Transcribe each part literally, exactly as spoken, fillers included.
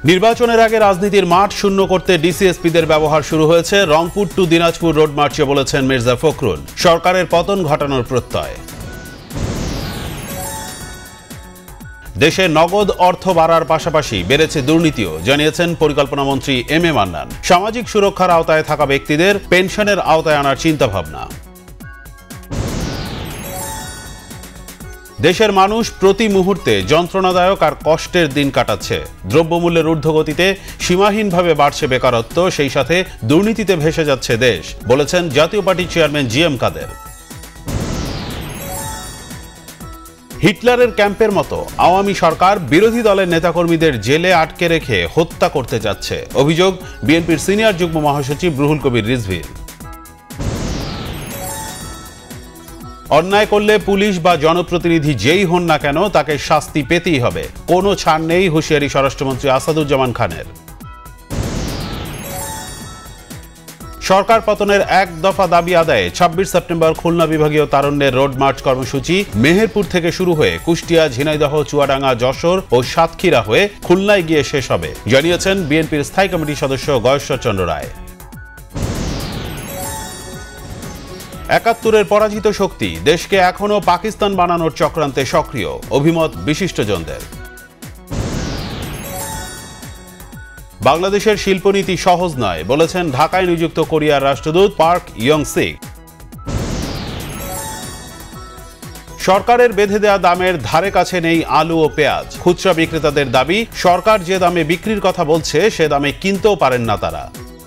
নির্বাচনের আগে রাজনীতির মাঠ শূন্য করতে ডিসিএসপিদের ব্যবহার শুরু হয়েছে। রংপুর টু দিনাজপুর রোড মার্চে বলেছেন মির্জা ফখরুল, সরকারের পতন ঘটানোর প্রত্যয়। দেশে নগদ অর্থ বাড়ার পাশাপাশি বেড়েছে দুর্নীতিও, জানিয়েছেন পরিকল্পনা মন্ত্রী এম এ মান্নান। সামাজিক সুরক্ষার আওতায় থাকা ব্যক্তিদের পেনশনের আওতায় আনার চিন্তাভাবনা। দেশের মানুষ প্রতি মুহূর্তে যন্ত্রণাদায়ক আর কষ্টের দিন কাটাচ্ছে। দ্রব্যমূল্যের ঊর্ধ্বগতিতে সীমাহীনভাবে বাড়ছে বেকারত্ব, সেই সাথে দুর্নীতিতে ভেসে যাচ্ছে দেশ, বলেছেন জাতীয় পার্টির চেয়ারম্যান জি এম কাদের। হিটলারের ক্যাম্পের মতো আওয়ামী সরকার বিরোধী দলের নেতাকর্মীদের জেলে আটকে রেখে হত্যা করতে যাচ্ছে, অভিযোগ বিএনপির সিনিয়র যুগ্ম মহাসচিব রুহুল কবির রিজভীর। অন্যায় করলে পুলিশ বা জনপ্রতিনিধি যেই হন না কেন তাকে শাস্তি পেতেই হবে, কোনো ছাড় নেই, হুঁশিয়ারি স্বরাষ্ট্রমন্ত্রী আসাদুজ্জামান খানের। সরকার পতনের এক দফা দাবি আদায়ে ছাব্বিশ সেপ্টেম্বর খুলনা বিভাগীয় তারুণ্যের রোড মার্চ কর্মসূচি মেহেরপুর থেকে শুরু হয়ে কুষ্টিয়া, ঝিনাইদহ, চুয়াডাঙ্গা, যশোর ও সাতক্ষীরা হয়ে খুলনায় গিয়ে শেষ হবে, জানিয়েছেন বিএনপির স্থায়ী কমিটির সদস্য গয়েশ্বর চন্দ্র রায়। একাত্তরের পরাজিত শক্তি দেশকে এখনো পাকিস্তান বানানোর চক্রান্তে সক্রিয়, অভিমত বিশিষ্টজনদের। বাংলাদেশের শিল্পনীতি সহজ নয়, বলেছেন ঢাকায় নিযুক্ত কোরিয়ার রাষ্ট্রদূত পার্ক ইয়ং সিক। সরকারের বেঁধে দেয়া দামের ধারে কাছে নেই আলু ও পেঁয়াজ, খুচরা বিক্রেতাদের দাবি সরকার যে দামে বিক্রির কথা বলছে সে দামে কিনতেও পারেন না তারা।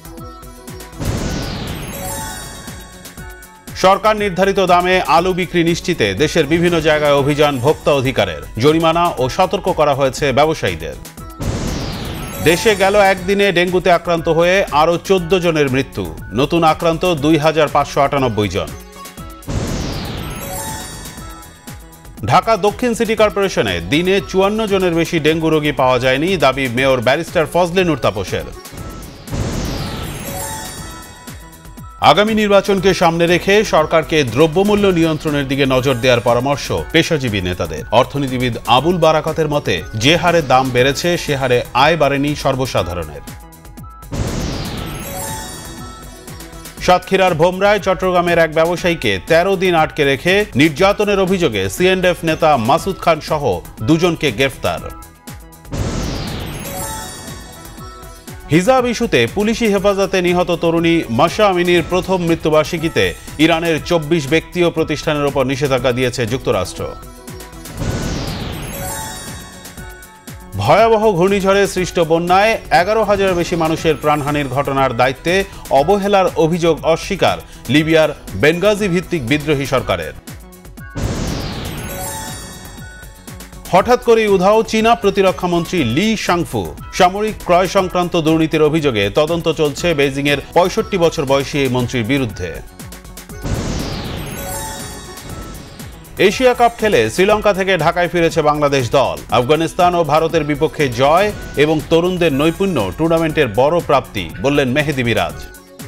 সরকার নির্ধারিত দামে আলু বিক্রি নিশ্চিতে দেশের বিভিন্ন জায়গায় অভিযান ভোক্তা অধিকারের, জরিমানা ও সতর্ক করা হয়েছে ব্যবসায়ীদের। দেশে গেল একদিনে ডেঙ্গুতে আক্রান্ত হয়ে আরও চোদ্দ জনের মৃত্যু, নতুন আক্রান্ত দুই হাজার পাঁচশো আটানব্বই জন। ঢাকা দক্ষিণ সিটি কর্পোরেশনে দিনে চুয়ান্ন জনের বেশি ডেঙ্গু রোগী পাওয়া যায়নি, দাবি মেয়র ব্যারিস্টার ফজলে নূর তাপসের। আগামী নির্বাচনকে সামনে রেখে সরকারকে দ্রব্যমূল্য নিয়ন্ত্রণের দিকে নজর দেওয়ার পরামর্শ পেশাজীবী নেতাদের। অর্থনীতিবিদ আবুল বারাকাতের মতে, যে হারে দাম বেড়েছে সে হারে আয় বাড়েনি সর্বসাধারণের। সাতক্ষীরার ভোমরায় চট্টগ্রামের এক ব্যবসায়ীকে তেরো দিন আটকে রেখে নির্যাতনের অভিযোগে সিএনডিএফ নেতা মাসুদ খান সহ দুজনকে গ্রেফতার। হিজাব ইস্যুতে পুলিশি হেফাজতে নিহত তরুণী মাশা আমিনীর প্রথম মৃত্যুবার্ষিকীতে ইরানের চব্বিশ ব্যক্তি ও প্রতিষ্ঠানের উপর নিষেধাজ্ঞা দিয়েছে যুক্তরাষ্ট্র। ভয়াবহ ঘূর্ণিঝড়ে সৃষ্ট বন্যায় এগারো হাজারের বেশি মানুষের প্রাণহানির ঘটনার দায়িত্বে অবহেলার অভিযোগ অস্বীকার লিবিয়ার বেনগাজি ভিত্তিক বিদ্রোহী সরকারের। হঠাৎ করেই উধাও চীনা প্রতিরক্ষা মন্ত্রী লি শাংফু। সামরিক ক্রয় সংক্রান্ত দুর্নীতির অভিযোগে তদন্ত চলছে বেইজিংয়ের পঁয়ষট্টি বছর বয়সী এই মন্ত্রীর বিরুদ্ধে। এশিয়া কাপ খেলে শ্রীলঙ্কা থেকে ঢাকায় ফিরেছে বাংলাদেশ দল। আফগানিস্তান ও ভারতের বিপক্ষে জয় এবং তরুণদের নৈপুণ্য টুর্নামেন্টের বড় প্রাপ্তি, বললেন মেহেদী মিরাজ।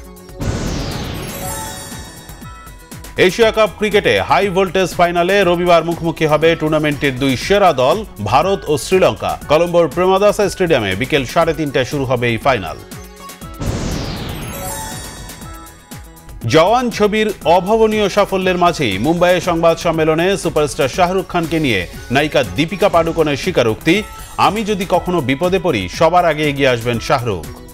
এশিয়া কাপ ক্রিকেটে হাই ভোল্টেজ ফাইনালে রবিবার মুখোমুখি হবে টুর্নামেন্টের দুই সেরা দল ভারত ও শ্রীলঙ্কা। কলম্বোর প্রেমাদাসা স্টেডিয়ামে বিকেল সাড়ে তিনটায় শুরু হবে এই ফাইনাল। জওয়ান ছবির অভাবনীয় সাফল্যের মাঝেই মুম্বাইয়ে সংবাদ সম্মেলনে সুপারস্টার শাহরুখ খানকে নিয়ে নায়িকা দীপিকা পাডুকোনের স্বীকারোক্তি, আমি যদি কখনো বিপদে পড়ি সবার আগে এগিয়ে আসবেন শাহরুখ।